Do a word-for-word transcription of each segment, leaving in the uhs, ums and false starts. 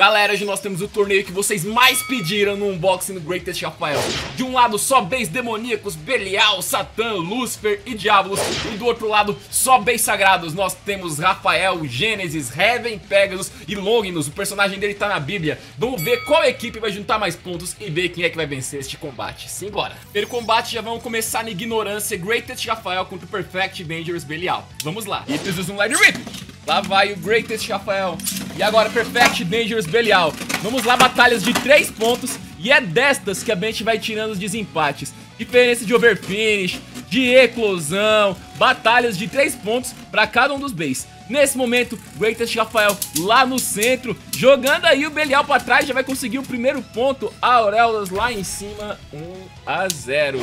Galera, hoje nós temos o torneio que vocês mais pediram no unboxing do Greatest Rafael. De um lado, só bens demoníacos, Belial, Satã, Lúcifer e Diabolos. E do outro lado, só bens sagrados. Nós temos Rafael, Gênesis, Heaven, Pegasus e Longinus. O personagem dele tá na Bíblia. Vamos ver qual equipe vai juntar mais pontos e ver quem é que vai vencer este combate. Simbora! Primeiro combate, já vamos começar na ignorância. Greatest Rafael contra o Perfect Dangerous Belial. Vamos lá. E preciso um Light Rip. Lá vai o Greatest Rafael. E agora Perfect Dangerous Belial. Vamos lá, batalhas de três pontos. E é destas que a gente vai tirando os desempates. Diferença de overfinish, de eclosão, batalhas de três pontos para cada um dos bays. Nesse momento, Greatest Rafael lá no centro, jogando aí o Belial para trás, já vai conseguir o primeiro ponto. Aureolas lá em cima, um a zero.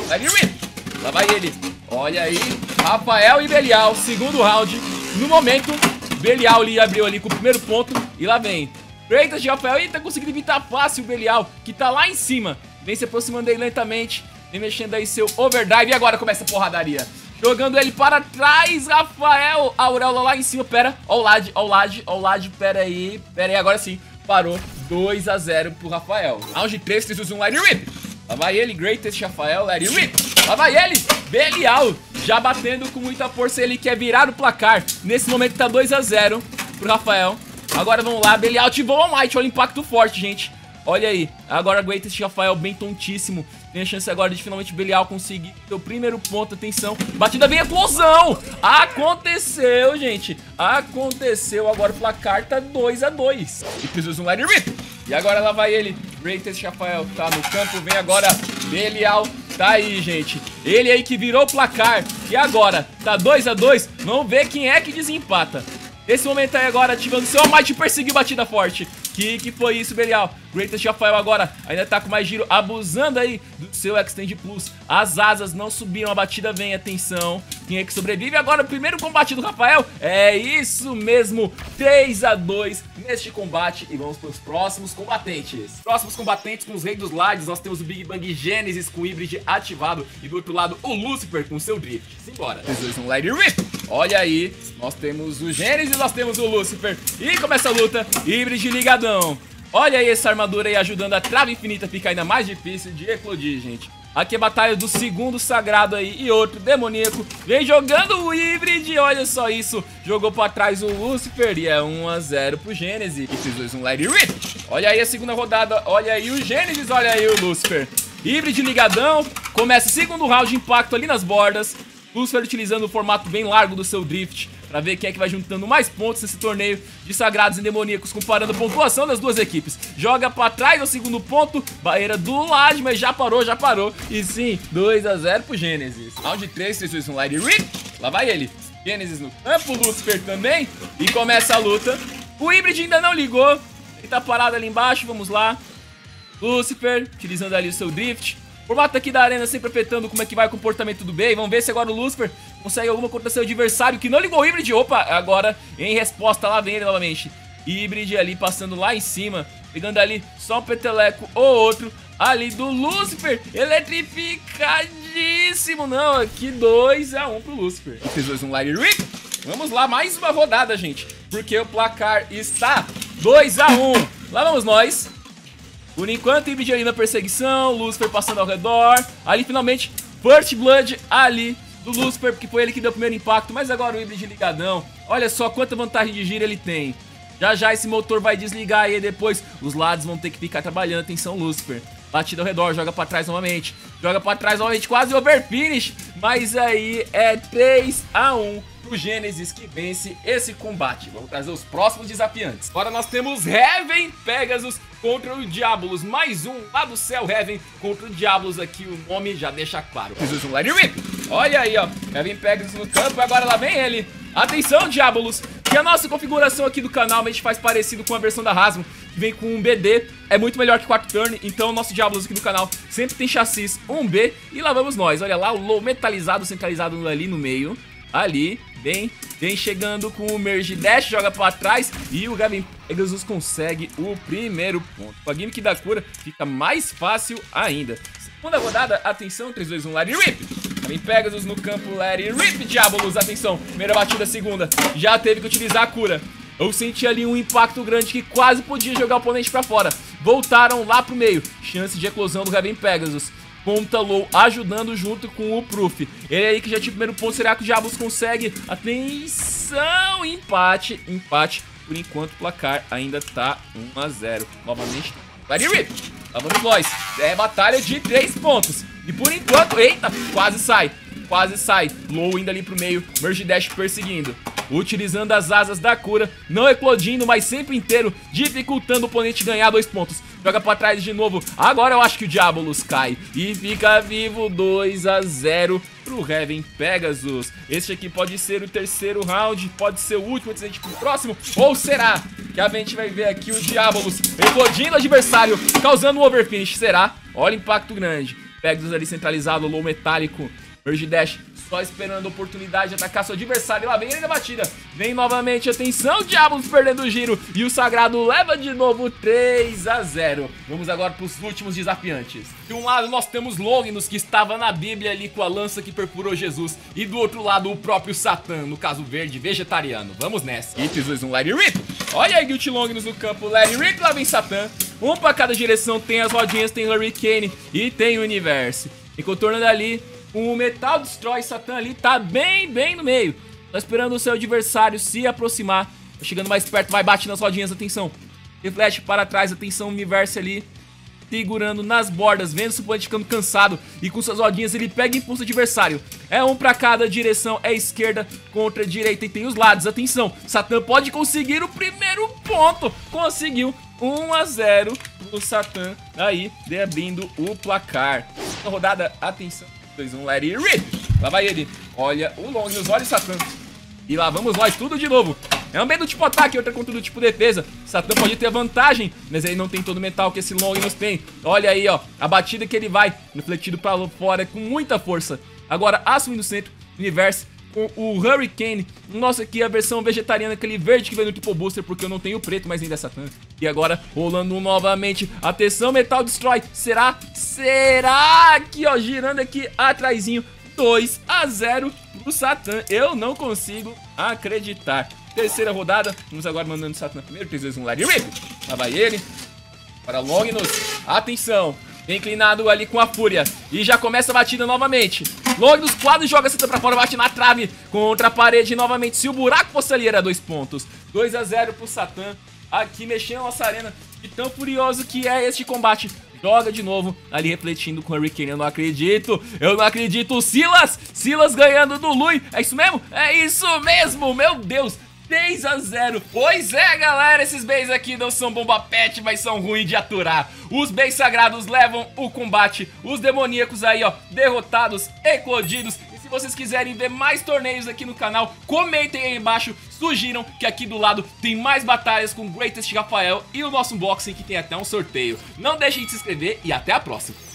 Lá vai ele. Olha aí, Rafael e Belial, segundo round. No momento, Belial ali abriu ali com o primeiro ponto. E lá vem Greatest Rafael. E tá conseguindo evitar fácil o Belial, que tá lá em cima. Vem se aproximando aí lentamente. Vem mexendo aí seu overdrive. E agora começa a porradaria. Jogando ele para trás, Rafael. Auréola lá em cima. Pera, ó o Lad, ó o Lad, ó o Lad. Pera aí, pera aí. Agora sim, parou. dois a zero pro Rafael. Round três, preciso um Light Rip. Lá vai ele, Greatest Rafael, Light Rip. Lá vai ele, Belial. Já batendo com muita força, ele quer virar o placar. Nesse momento tá dois a zero pro Rafael. Agora vamos lá, Belial ativou o All Might. Olha o impacto forte, gente. Olha aí, agora Greatest Rafael bem tontíssimo. Tem a chance agora de finalmente Belial conseguir seu primeiro ponto. Atenção, batida bem, eclosão. Aconteceu, gente. Aconteceu, agora o placar tá dois a dois. E precisa um Light Rip. E agora lá vai ele, Greatest Rafael tá no campo. Vem agora Belial. Tá aí, gente. Ele aí que virou o placar. E agora, tá dois a dois. Vamos ver quem é que desempata. Esse momento aí agora, ativando seu All Might, perseguiu batida forte. Que que foi isso, Belial? Greatest Rafael agora ainda tá com mais giro, abusando aí do seu Extend Plus. As asas não subiram, a batida vem, atenção. Quem é que sobrevive agora? O primeiro combate do Rafael. É isso mesmo, três a dois neste combate. E vamos para os próximos combatentes. Próximos combatentes com os Reis dos Lades. Nós temos o Big Bang Gênesis com o Hybrid ativado. E do outro lado, o Lúcifer com o seu Drift. Simbora. três, dois, um, Light Rip. Olha aí, nós temos o Gênesis, nós temos o Lúcifer. E começa a luta, Hybrid ligadão. Olha aí essa armadura aí ajudando a trava infinita fica ainda mais difícil de eclodir, gente. Aqui é a batalha do segundo sagrado aí e outro demoníaco. Vem jogando o Hybrid, olha só isso. Jogou pra trás o Lúcifer e é um a zero pro Gênesis. E esses dois um Light Rip. Olha aí a segunda rodada, olha aí o Gênesis, olha aí o Lúcifer. Hybrid ligadão, começa o segundo round de impacto ali nas bordas. Lúcifer utilizando o formato bem largo do seu Drift pra ver quem é que vai juntando mais pontos nesse torneio de sagrados e demoníacos, comparando a pontuação das duas equipes. Joga pra trás ao segundo ponto, barreira do lado, mas já parou, já parou. E sim, dois a zero pro Gênesis. Round três, três, dois, um, Light Rip. Lá vai ele, Gênesis no campo, Lúcifer também. E começa a luta. O Hybrid ainda não ligou, ele tá parado ali embaixo, vamos lá. Lúcifer, utilizando ali o seu Drift. Formato aqui da arena sempre afetando como é que vai o comportamento do Bey. Vamos ver se agora o Lúcifer consegue alguma contra seu adversário que não ligou o Hybrid. Opa, agora em resposta lá vem ele novamente. Hybrid ali passando lá em cima, pegando ali só um peteleco ou outro ali do Lúcifer. Eletrificadíssimo. Não, aqui dois a um pro Lúcifer. E fez dois um Light Rip. Vamos lá, mais uma rodada, gente, porque o placar está dois a um. Lá vamos nós. Por enquanto, Hybrid ali na perseguição, Lúcifer passando ao redor. Ali, finalmente, First Blood ali do Lúcifer, porque foi ele que deu o primeiro impacto. Mas agora o Hybrid ligadão. Olha só quanta vantagem de giro ele tem. Já já esse motor vai desligar e depois os lados vão ter que ficar trabalhando. Atenção, Lúcifer. Batida ao redor, joga pra trás novamente. Joga pra trás novamente, quase overfinish. Mas aí é três a um pro Gênesis que vence esse combate. Vamos trazer os próximos desafiantes. Agora nós temos Heaven, Pegasus contra o Diabolos. Mais um lá do céu, Heaven contra o Diabolos aqui. O nome já deixa claro. Fiz um Light Rip. Olha aí, ó. Heaven, Pegasus no campo. Agora lá vem ele. Atenção, Diabolos. Que a nossa configuração aqui do canal a gente faz parecido com a versão da Hasbro, que vem com um B D. É muito melhor que quatro turn. Então o nosso Diabolos aqui do canal sempre tem chassis um B. E lá vamos nós. Olha lá o low metalizado, centralizado ali no meio. Ali, bem, vem chegando com o Merge Dash, joga pra trás e o Heaven Pegasus consegue o primeiro ponto. Com a gimmick da cura fica mais fácil ainda. Segunda rodada, atenção, três, dois, um, Light Rip. Heaven Pegasus no campo, Light Rip, Diabolos, atenção. Primeira batida, segunda, já teve que utilizar a cura. Eu senti ali um impacto grande que quase podia jogar o oponente pra fora. Voltaram lá pro meio. Chance de eclosão do Raven Pegasus. Conta Low ajudando junto com o Proof. Ele aí que já tinha o primeiro ponto. Será que o Diablos consegue? Atenção! Empate, empate. Por enquanto o placar ainda tá um a zero. Novamente, Lady Rip. Lá vamos nós. É batalha de três pontos. E por enquanto, eita, quase sai. Quase sai. Low indo ali pro meio. Merge Dash perseguindo. Utilizando as asas da cura, não eclodindo, mas sempre inteiro, dificultando o oponente ganhar dois pontos. Joga pra trás de novo, agora eu acho que o Diabolus cai e fica vivo. Dois a zero pro Raven Pegasus. Este aqui pode ser o terceiro round, pode ser o último antes da gente ir pro próximo, ou será que a gente vai ver aqui o Diabolus eclodindo o adversário, causando um overfinish? Será? Olha o impacto grande. Pegasus ali centralizado, Low metálico, Merge Dash só esperando a oportunidade de atacar seu adversário. E lá vem ele na batida. Vem novamente, atenção, Diablos perdendo o giro. E o Sagrado leva de novo três a zero. Vamos agora para os últimos desafiantes. De um lado nós temos Longinus, que estava na Bíblia ali com a lança que perfurou Jesus. E do outro lado o próprio Satã, no caso verde, vegetariano. Vamos nessa. E dois, um Larry Rip. Olha aí Guilty Longinus no campo. Larry Rip, lá vem Satã. Um para cada direção, tem as rodinhas, tem Hurricane e tem o Universe. E contornando ali, o Metal Destroy Satã ali tá bem, bem no meio. Tá esperando o seu adversário se aproximar. Tá chegando mais perto, vai, bate nas rodinhas, atenção. Reflete para trás, atenção, Universe ali. Segurando nas bordas, vendo se o oponente ficando cansado. E com suas rodinhas ele pega e impulsa o adversário. É um pra cada direção, é esquerda contra direita e tem os lados, atenção. Satã pode conseguir o primeiro ponto. Conseguiu. um a zero pro Satã, aí, abrindo o placar. Na rodada, atenção. dois, um, let it rip. Lá vai ele. Olha o Longinus, olha o Satã. E lá vamos nós, tudo de novo. É um bem do tipo ataque, outra contra do tipo defesa. Satã pode ter vantagem, mas ele não tem todo o metal que esse Longinus tem. Olha aí, ó, a batida que ele vai, refletido pra fora com muita força. Agora, assumindo o centro, Universe com o Hurricane. Nossa, aqui a versão vegetariana, aquele verde que veio no Triple Booster, porque eu não tenho preto, mas ainda é Satã. E agora, rolando novamente. Atenção, Metal Destroy. Será? Será? Aqui, ó, girando aqui atrasinho. dois a zero pro Satã. Eu não consigo acreditar. Terceira rodada. Vamos agora mandando o Satã primeiro. três, dois, um, Larry Rip. Lá vai ele. Para Longinus. Atenção. Inclinado ali com a fúria. E já começa a batida novamente. Longinus quase joga a Satã pra fora. Bate na trave contra a parede novamente. Se o buraco fosse ali era dois pontos. dois a zero pro Satã. Aqui mexendo a nossa arena. E tão furioso que é este combate. Joga de novo, ali refletindo com o Hurricane. Eu não acredito, eu não acredito. O Silas, Silas ganhando do Lui. É isso mesmo? É isso mesmo, meu Deus. três a zero. Pois é, galera, esses Beis aqui não são bomba pet, mas são ruins de aturar. Os Beis sagrados levam o combate. Os demoníacos aí, ó, derrotados, eclodidos. E se vocês quiserem ver mais torneios aqui no canal, comentem aí embaixo. Sugiram que aqui do lado tem mais batalhas com Greatest Rafael e o nosso unboxing que tem até um sorteio. Não deixem de se inscrever e até a próxima.